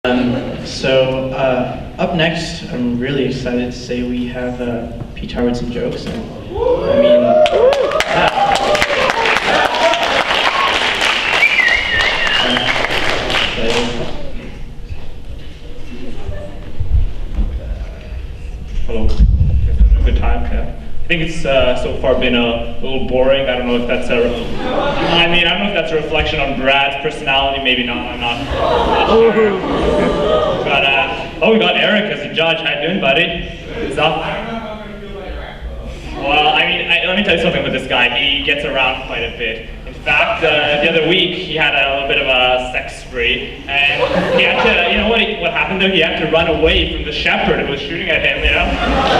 Up next, I'm really excited to say we have Petar with some jokes. And, I mean, Hello. Good time, yeah. I think it's so far been a little boring. I don't know if that's a reflection on Brad's personality. Maybe not. I'm not sure. But we got Eric as a judge. How you doing, buddy? What's up? Well, let me tell you something about this guy. He gets around quite a bit. In fact, the other week he had a little bit of a sex spree, and he had to. You know what happened there? He had to run away from the shepherd who was shooting at him. You know.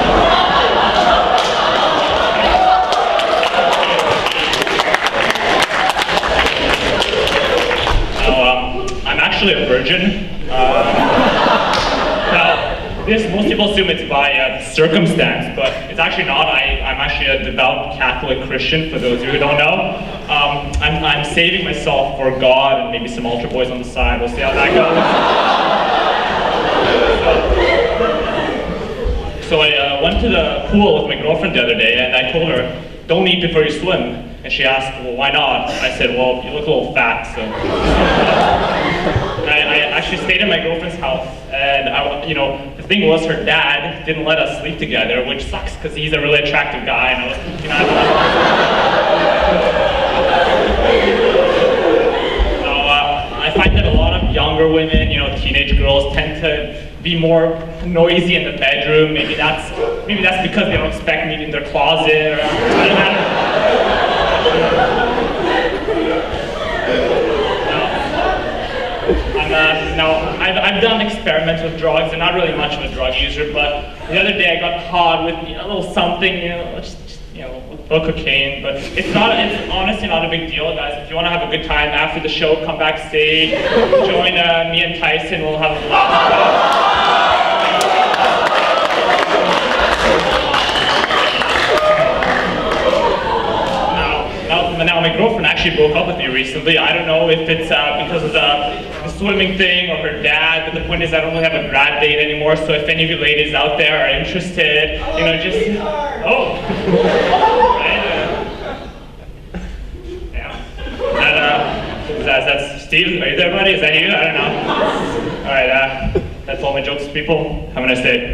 I'm actually a virgin. Most people assume it's by circumstance, but it's actually not. I'm actually a devout Catholic Christian, for those of you who don't know. I'm saving myself for God and maybe some altar boys on the side. We'll see how that goes. So I went to the pool with my girlfriend the other day, and I told her, don't eat before you swim. And she asked, well, why not? I said, well, you look a little fat, so. I actually stayed at my girlfriend's house, and the thing was, her dad didn't let us sleep together, which sucks because he's a really attractive guy, and I find that a lot of younger women, teenage girls, tend to be more noisy in the bedroom. Maybe that's because they don't expect me in their closet, or I don't know. I've done experimental drugs. I'm not really much of a drug user, but the other day I got caught with a little something, just cocaine. But it's honestly not a big deal, guys. If you want to have a good time after the show, come backstage, join me and Tyson. We'll have a blast. Now my girlfriend actually broke up with me recently. I don't know if it's because of the swimming thing or her dad, but the point is I don't really have a grad date anymore, so if any of you ladies out there are interested, that's Steve. Are you there, buddy? Is that you? I don't know. Alright, that's all my jokes, people. Have a nice day.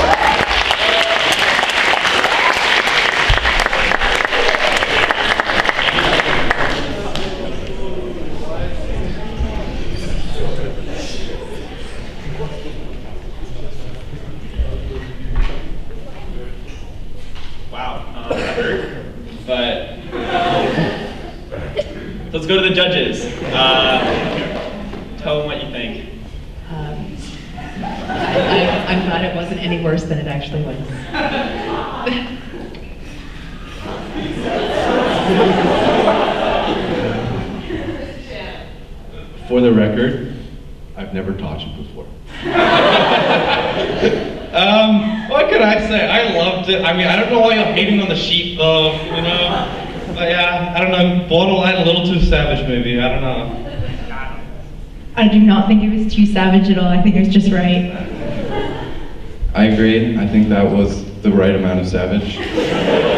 But let's go to the judges. Tell them what you think. I'm glad it wasn't any worse than it actually was. For the record, I've never touched it before. What could I say? I loved it. I don't know why you're hating on the sheep though, But yeah, I don't know, borderline a little too savage maybe, I don't know. I do not think it was too savage at all. I think it was just right. I agree. I think that was the right amount of savage.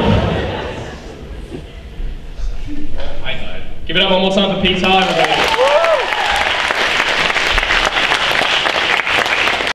Give it up one more time for Petar, everybody.